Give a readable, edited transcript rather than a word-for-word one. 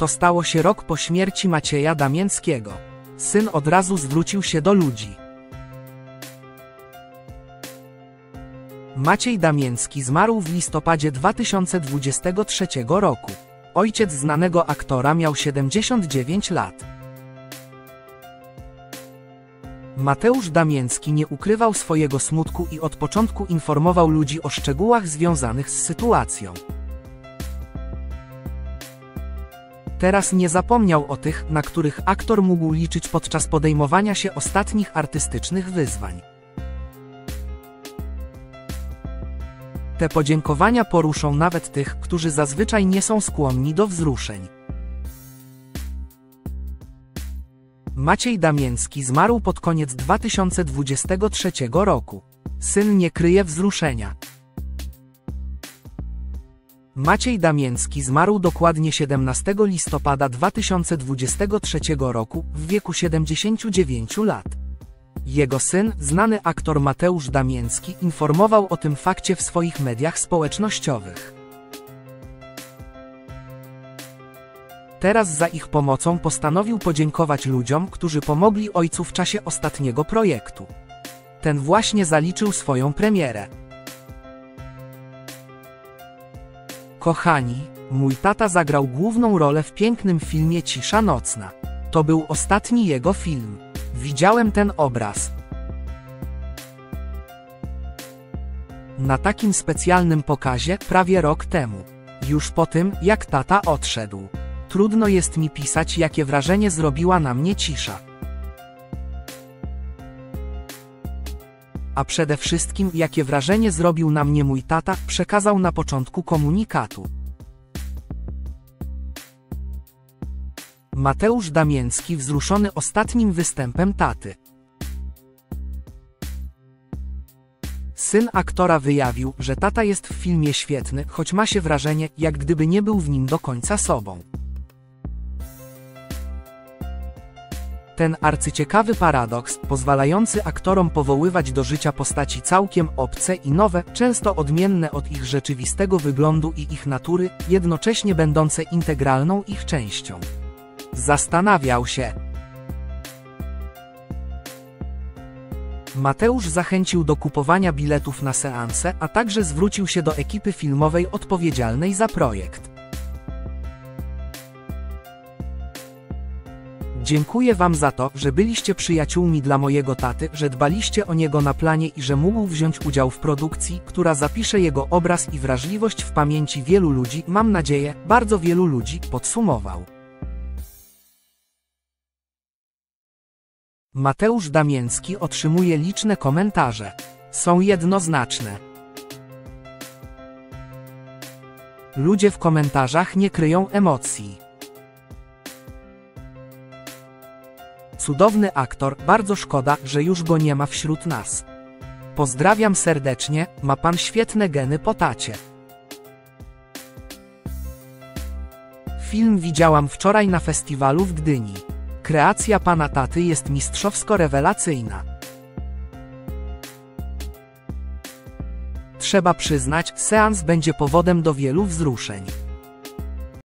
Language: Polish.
To stało się rok po śmierci Macieja Damięckiego. Syn od razu zwrócił się do ludzi. Maciej Damięcki zmarł w listopadzie 2023 roku. Ojciec znanego aktora miał 79 lat. Mateusz Damięcki nie ukrywał swojego smutku i od początku informował ludzi o szczegółach związanych z sytuacją. Teraz nie zapomniał o tych, na których aktor mógł liczyć podczas podejmowania się ostatnich artystycznych wyzwań. Te podziękowania poruszą nawet tych, którzy zazwyczaj nie są skłonni do wzruszeń. Maciej Damięcki zmarł pod koniec 2023 roku. Syn nie kryje wzruszenia. Maciej Damięcki zmarł dokładnie 17 listopada 2023 roku w wieku 79 lat. Jego syn, znany aktor Mateusz Damięcki, informował o tym fakcie w swoich mediach społecznościowych. Teraz za ich pomocą postanowił podziękować ludziom, którzy pomogli ojcu w czasie ostatniego projektu. Ten właśnie zaliczył swoją premierę. Kochani, mój tata zagrał główną rolę w pięknym filmie Cisza nocna. To był ostatni jego film. Widziałem ten obraz. Na takim specjalnym pokazie prawie rok temu. Już po tym, jak tata odszedł. Trudno jest mi pisać, jakie wrażenie zrobiła na mnie cisza. A przede wszystkim, jakie wrażenie zrobił na mnie mój tata, przekazał na początku komunikatu. Mateusz Damięcki wzruszony ostatnim występem taty. Syn aktora wyjawił, że tata jest w filmie świetny, choć ma się wrażenie, jak gdyby nie był w nim do końca sobą. Ten arcyciekawy paradoks, pozwalający aktorom powoływać do życia postaci całkiem obce i nowe, często odmienne od ich rzeczywistego wyglądu i ich natury, jednocześnie będące integralną ich częścią. Zastanawiał się. Mateusz zachęcił do kupowania biletów na seanse, a także zwrócił się do ekipy filmowej odpowiedzialnej za projekt. Dziękuję wam za to, że byliście przyjaciółmi dla mojego taty, że dbaliście o niego na planie i że mógł wziąć udział w produkcji, która zapisze jego obraz i wrażliwość w pamięci wielu ludzi, mam nadzieję, bardzo wielu ludzi, podsumował. Mateusz Damięcki otrzymuje liczne komentarze. Są jednoznaczne. Ludzie w komentarzach nie kryją emocji. Cudowny aktor, bardzo szkoda, że już go nie ma wśród nas. Pozdrawiam serdecznie, ma pan świetne geny po tacie. Film widziałam wczoraj na festiwalu w Gdyni. Kreacja pana taty jest mistrzowsko rewelacyjna. Trzeba przyznać, seans będzie powodem do wielu wzruszeń.